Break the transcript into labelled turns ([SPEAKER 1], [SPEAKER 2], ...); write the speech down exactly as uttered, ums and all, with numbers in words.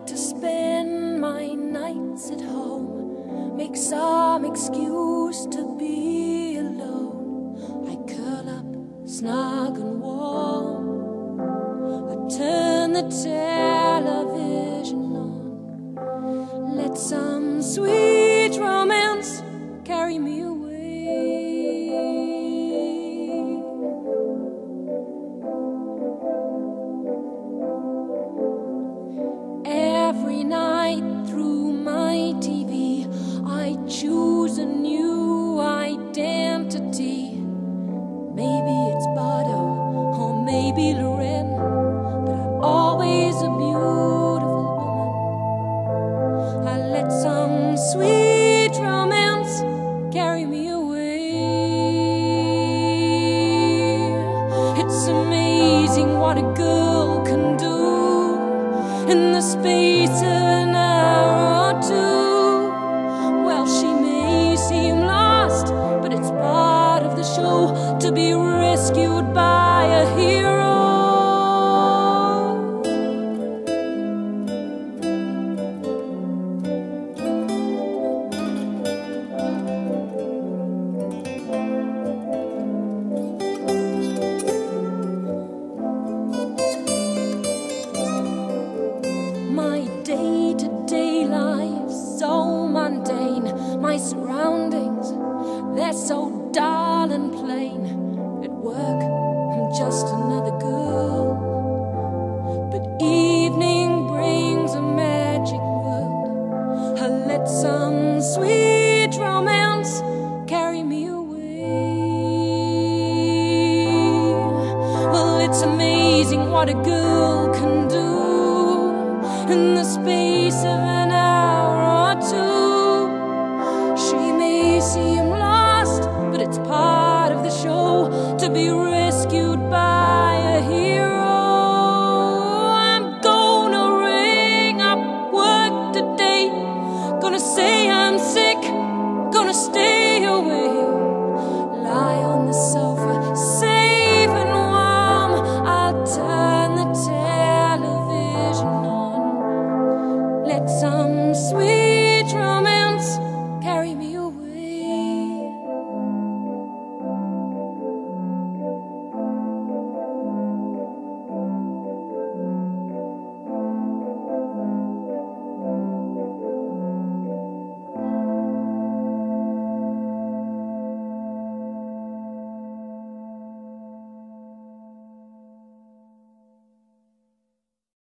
[SPEAKER 1] to spend my nights at home, make some excuse to be alone. I curl up snug and warm, I turn the television on, let some sweet romance carry me away. Every night through my T V, I choose a new identity. Maybe it's Bardo, or maybe Loren, but I'm always a beautiful woman. I let some sweet romance carry me away. It's amazing what a girl can do in the space of an hour or two. Well, she may seem lost, but it's part of the show to be rescued by a hero. My day-to-day life so mundane, my surroundings, they're so dull and plain. At work, I'm just another girl, but evening brings a magic world. I let some sweet romance carry me away. Well, it's amazing what a girl can do in the space of an hour or two.